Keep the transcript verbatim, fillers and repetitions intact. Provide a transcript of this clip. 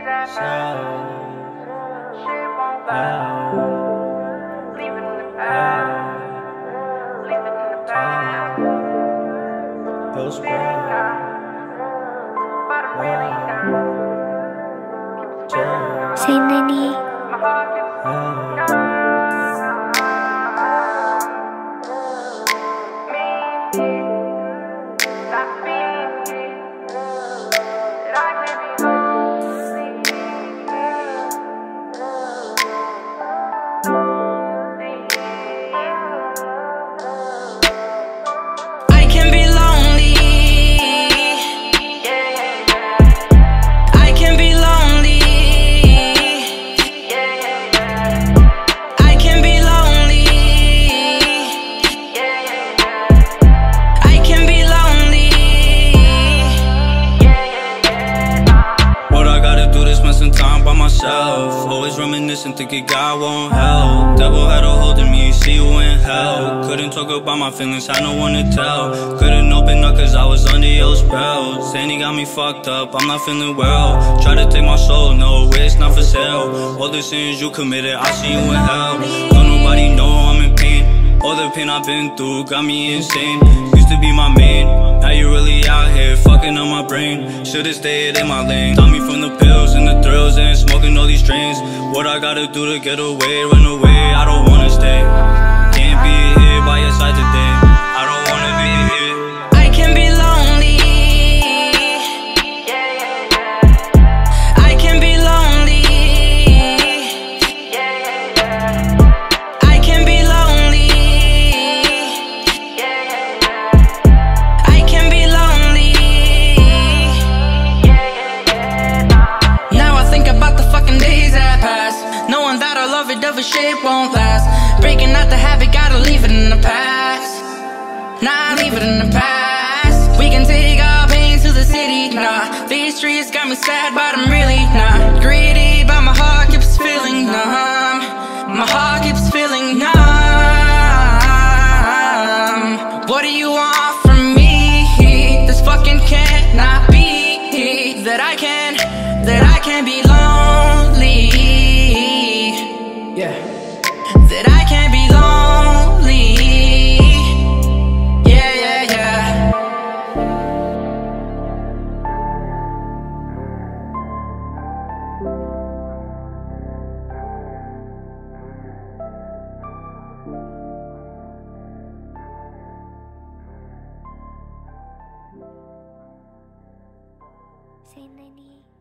Say Nani. Always reminiscing, thinking God won't help. Devil had a hold of me, see you in hell. Couldn't talk about my feelings, had no one to tell. Couldn't open up cause I was under your spell. Saying he got me fucked up, I'm not feeling well. Try to take my soul, no, it's not for sale. All the sins you committed, I see you in hell. Don't nobody know I'm in pain. All the pain I've been through got me insane. Used to be my main, now you really out here fucking on my brain. Should've stayed in my lane. Stop me from the pills and the thrills and smoking all these strains. What I gotta do to get away, run away, I don't wanna stay. Can't be here by your side today, I don't wanna be here. I can be lonely, I can be lonely, I can be lonely, I can be lonely. Now I think about the fucking days that passed, knowing that our love it of shit won't last. Breaking out the habit, gotta leave it in the past. Nah, leave it in the past. We can take our pain to the city. Nah, these streets got me sad, but I'm really not greedy. But my heart keeps feeling numb. My heart keeps feeling numb. What do you want from me? This fucking cannot be. That I can, that I can be lonely. Yeah. That I can be lonely. Yeah, yeah, yeah. Say Nani.